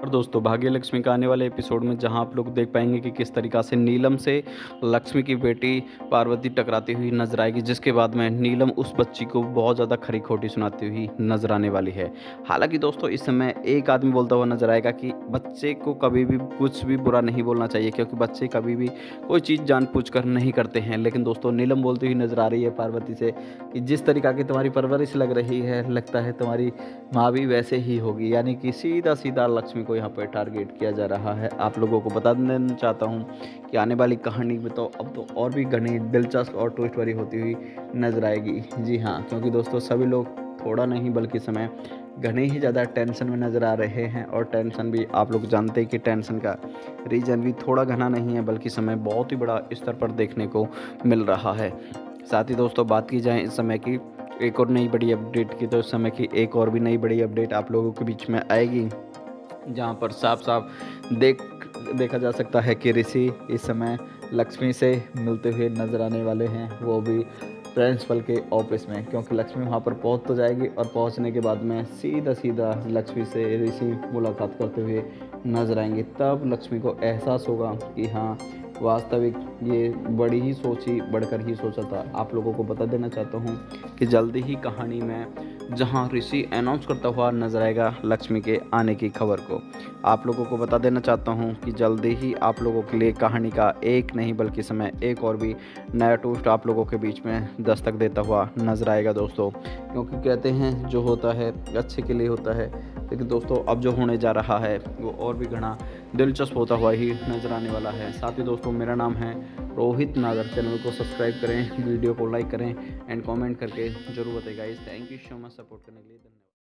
और दोस्तों भाग्य लक्ष्मी का आने वाले एपिसोड में जहां आप लोग देख पाएंगे कि किस तरीक़ा से नीलम से लक्ष्मी की बेटी पार्वती टकराती हुई नजर आएगी, जिसके बाद में नीलम उस बच्ची को बहुत ज़्यादा खरी खोटी सुनाती हुई नजर आने वाली है। हालांकि दोस्तों इस समय एक आदमी बोलता हुआ नजर आएगा कि बच्चे को कभी भी कुछ भी बुरा नहीं बोलना चाहिए, क्योंकि बच्चे कभी भी कोई चीज़ जानबूझकर नहीं करते हैं। लेकिन दोस्तों नीलम बोलती हुई नजर आ रही है पार्वती से कि जिस तरीक़ा की तुम्हारी परवरिश लग रही है, लगता है तुम्हारी माँ भी वैसे ही होगी। यानी कि सीधा सीधा लक्ष्मी को यहाँ पर टारगेट किया जा रहा है। आप लोगों को बता देना चाहता हूँ कि आने वाली कहानी में तो अब तो और भी घनी दिलचस्प और ट्विस्ट वाली होती हुई नजर आएगी। जी हाँ, क्योंकि दोस्तों सभी लोग थोड़ा नहीं बल्कि समय घने ही ज़्यादा टेंशन में नज़र आ रहे हैं। और टेंशन भी आप लोग जानते हैं कि टेंशन का रीज़न भी थोड़ा घना नहीं है, बल्कि समय बहुत ही बड़ा स्तर पर देखने को मिल रहा है। साथ ही दोस्तों बात की जाए इस समय की एक और नई बड़ी अपडेट की, तो इस समय की एक और भी नई बड़ी अपडेट आप लोगों के बीच में आएगी, जहां पर साफ साफ देखा जा सकता है कि ऋषि इस समय लक्ष्मी से मिलते हुए नजर आने वाले हैं, वो भी प्रिंसिपल के ऑफिस में। क्योंकि लक्ष्मी वहां पर पहुंच तो जाएगी और पहुंचने के बाद में सीधा सीधा लक्ष्मी से ऋषि मुलाकात करते हुए नजर आएंगे। तब लक्ष्मी को एहसास होगा कि हाँ, वास्तविक ये बड़ी ही सोची बढ़कर ही सोचा था। आप लोगों को बता देना चाहता हूँ कि जल्दी ही कहानी में जहां ऋषि अनाउंस करता हुआ नजर आएगा लक्ष्मी के आने की खबर को, आप लोगों को बता देना चाहता हूं कि जल्दी ही आप लोगों के लिए कहानी का एक नहीं बल्कि समय एक और भी नया ट्विस्ट आप लोगों के बीच में दस्तक देता हुआ नजर आएगा दोस्तों। क्योंकि कहते हैं जो होता है अच्छे के लिए होता है, लेकिन दोस्तों अब जो होने जा रहा है वो और भी घना दिलचस्प होता हुआ ही नजर आने वाला है। साथ ही दोस्तों मेरा नाम है रोहित नागर। चैनल को सब्सक्राइब करें, वीडियो को लाइक करें एंड कमेंट करके जरूर बताइए guys. Thank you so much support करने के लिए।